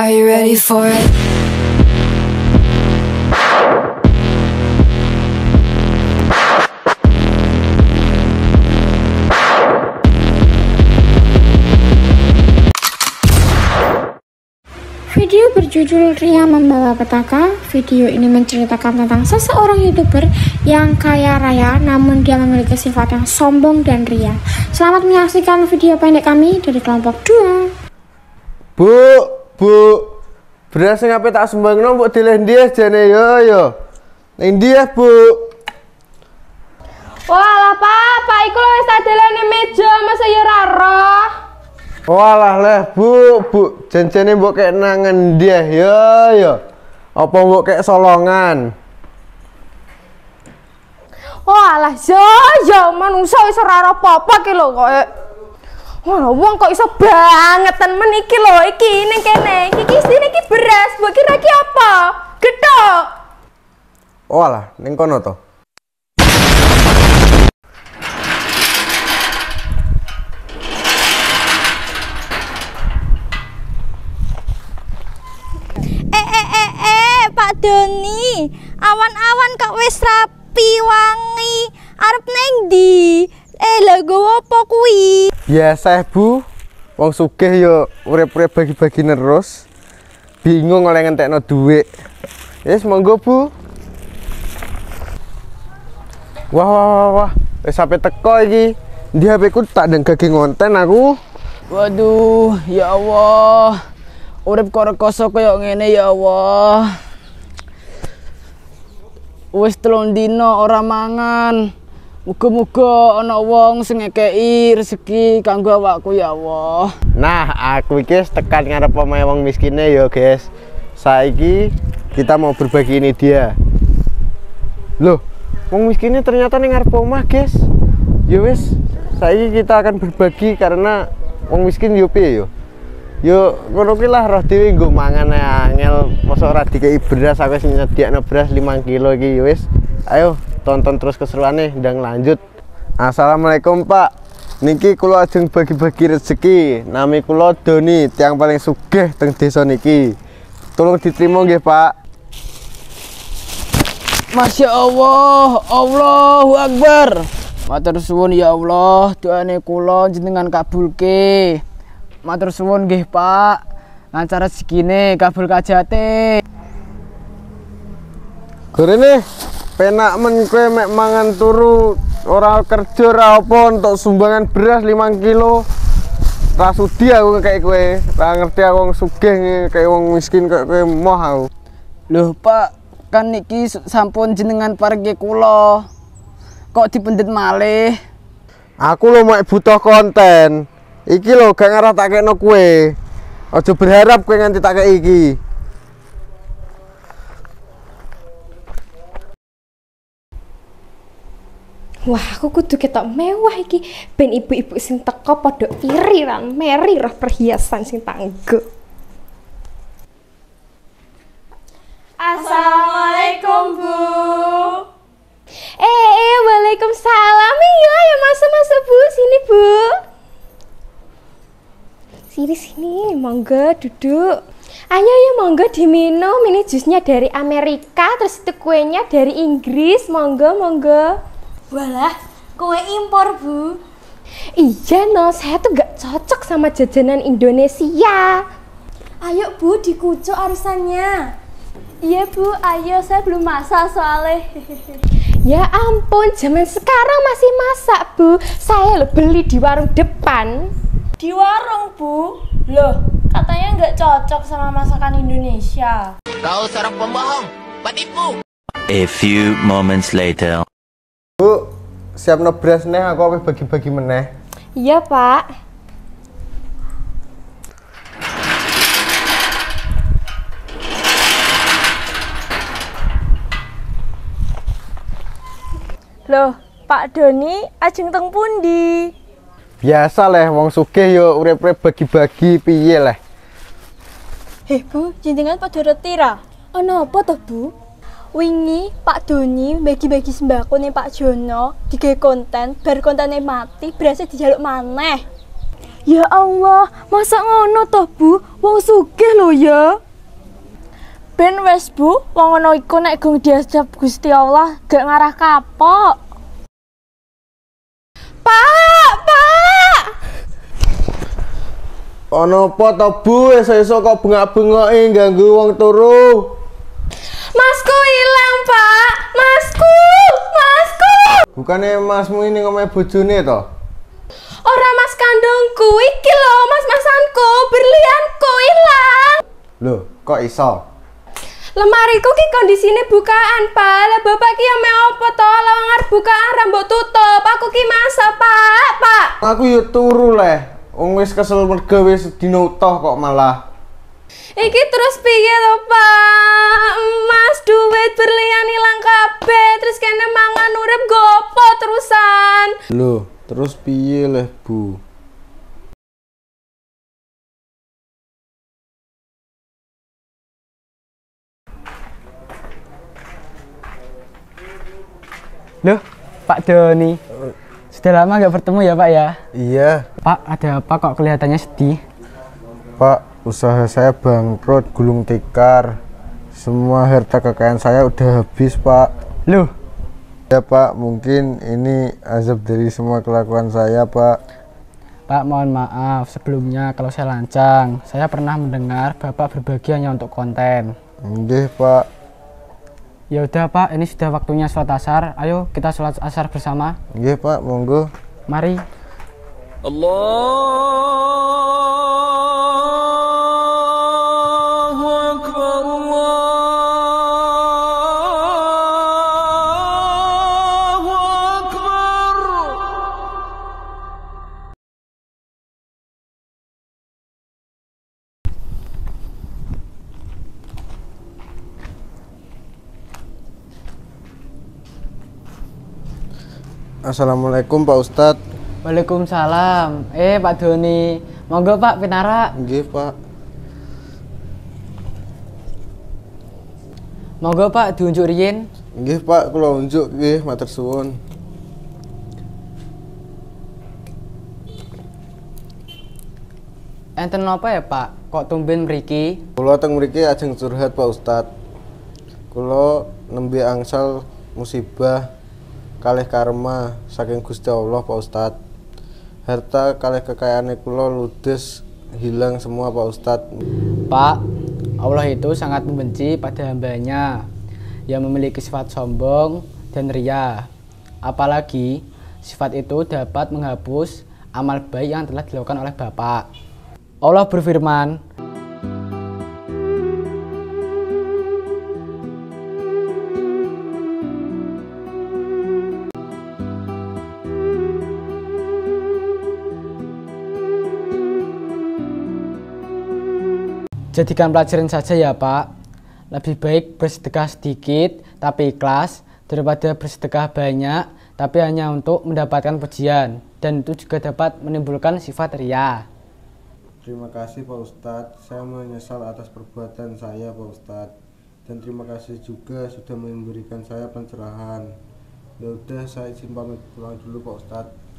Are you ready for it? Video berjudul Ria Membawa Petaka. Video ini menceritakan tentang seseorang YouTuber yang kaya raya namun dia memiliki sifat yang sombong dan ria. Selamat menyaksikan video pendek kami dari kelompok 2. Bu, beras sing ape tak sumbangno mbok dileh ndi jane yo. Ning ndi Bu? Walah, Pak iku lho wis tak delene meja, masa ya ora roh. Walah leh Bu, janjane mbok kek nangen ndi yo. Apa mbok kek solongan? Walah, yo manungsa wis ora ora apa-apa ki lho kok. Wah, wong kok iso bangetan men iki lho, iki ning kene. Iki isine iki beras, mbok kira iki apa? Gethok. Walah, ning kono to. Pak Doni, awan-awan kok wis rapi wangi. Arep neng ndi? Lha gowo apa kuwi? Biasa Bu, wong sugih yo urip-urip bagi-bagi terus. Bingung oleh ngentekno dhuwit. Wis monggo Bu. Wah, wis sampe teko iki. Ndi HP ku tak denggake ngonten aku. Waduh, ya Allah. Urip kok rekoso koyo ngene ya Allah. Wis 3 dina ora mangan. Muga-muga ana wong sing ngekeki rezeki kanggo awakku ya Allah. Nah, aku iki tekan ngarep omahe wong miskine ya, guys. Saiki kita mau berbagi ini dia. Loh, wong miskinnya ternyata ning ngarep omah, guys. Ya wis, saiki kita akan berbagi karena wong miskin yo piye yo. Yo ngono ki lah roh dhewe nggo mangan angel, mosok ora dikeki beras aku wis nyediakno beras 5 kilo iki ya wis. Ayo tonton terus keseruane ndang lanjut. Assalamualaikum Pak. Niki kula ajeng bagi-bagi rezeki. Nami kula Doni, tiang paling sugih teng desa niki. Tolong diterima nggih Pak. Masya Allah, Allahu Akbar. Matur suwun ya Allah, doane kula jenengan kabulke. Matur suwun nggih Pak. Lancar rezekine, kabul kajate. Gorene penak men kowe mek mangan turu ora kerja ora apa entuk sumbangan beras 5 kilo. Ra sudi aku kayak kowe. Ra ngerti aku wong sugih kayak wong miskin kayak kowe moh aku. Loh Pak, kan niki sampun jenengan parke kula. Kok dipendet malih? Aku lho mek butuh konten. Iki lho gak ngarah tak kekno kowe. Aja berharap kowe nganti tak kek iki. Wah, aku kudu ketok mewah iki ben ibu-ibu sing teko padha iri lan meri roh perhiasan sing tanggo. Assalamualaikum Bu. Waalaikumsalam. Iya, ya masuk Bu, sini Bu. Sini, monggo duduk. Ayo ya monggo diminum, ini jusnya dari Amerika, terus itu kuenya dari Inggris, monggo. Walah, kue impor Bu. Iya no, saya tuh gak cocok sama jajanan Indonesia. Ayo Bu, dikucuk arisannya. Iya Bu, ayo, saya belum masak soalnya. Ya ampun, zaman sekarang masih masak Bu. Saya beli di warung depan. Di warung Bu? Loh, katanya nggak cocok sama masakan Indonesia. Kau seorang pembohong, penipu. A few moments later. Bu, siapno beras neh aku apa bagi-bagi meneh. Iya Pak. Loh, Pak Doni ajeng teng pundi? Biasa leh wong sugih yo urip-urip bagi-bagi piye leh. Bu, jenengan pada retira. Ono apa toh Bu? Wingi Pak Doni bagi-bagi sembako nih Pak Jono, digawe konten, bar kontene mati, berasnya dijaluk maneh. Ya Allah, masa ngono toh Bu? Wong sugih lho ya. Ben wes Bu, wong ngono iku nek gung diajab Gusti Allah gak ngarah kapok. Pak! Ono apa to Bu, esuk-esuk kok bengak-bengoki ganggu wong turu. Masku hilang, Pak. Masku. Bukannya masmu ini ngomel bojone to? Ora mas kandungku, iki lho mas-masanku, berlianku hilang. Loh, kok iso? Lemariku ki kondisine bukaan, Pak. Lah bapak ki ame opo to? Lawang arep bukaan rambut tutup. Aku ki masak, Pak. Aku yo turu leh. Wong wis kesel merga wis dina utuh kok malah. Iki terus piye to, Pak? Mas duit berlian ilang kabeh, terus kene mangan urip gopo terusan. Loh, terus piye leh, Bu? Loh, Pak Doni. Sudah lama nggak bertemu ya Pak ya? Iya, Pak, ada apa kok kelihatannya sedih? Pak, usaha saya bangkrut gulung tikar. Semua harta kekayaan saya udah habis, Pak. Loh, Ya, Pak, mungkin ini azab dari semua kelakuan saya, Pak. Pak, mohon maaf sebelumnya kalau saya lancang. Saya pernah mendengar Bapak berbagi hanya untuk konten. Nggih, Pak. Ya udah Pak, ini sudah waktunya sholat asar. Ayo kita sholat asar bersama. Nggih, Pak, monggo. Mari. Assalamualaikum, Pak Ustadz. Waalaikumsalam. Pak Doni. Monggo Pak Pinara. Nggih, Pak. Monggo Pak diunjuk riyin. Nggih, Pak, kula unjuk nggih, matur suwun. Enten napa ya Pak? Kok tumben mriki? Kula teng mriki ajeng curhat, Pak Ustadz. Kula nembe angsal musibah kalih karma saking Gusti Allah, Pak Ustadz. Harta kalih kekayaane kula ludes hilang semua, Pak Ustadz. Pak, Allah itu sangat membenci pada hambanya yang memiliki sifat sombong dan ria. Apalagi sifat itu dapat menghapus amal baik yang telah dilakukan oleh Bapak. Allah berfirman, jadikan pelajaran saja ya Pak. Lebih baik bersedekah sedikit tapi ikhlas daripada bersedekah banyak tapi hanya untuk mendapatkan pujian, dan itu juga dapat menimbulkan sifat ria. Terima kasih, Pak Ustadz. Saya menyesal atas perbuatan saya, Pak Ustadz. Dan terima kasih juga sudah memberikan saya pencerahan. Ya udah, saya izin pamit pulang dulu, Pak Ustadz.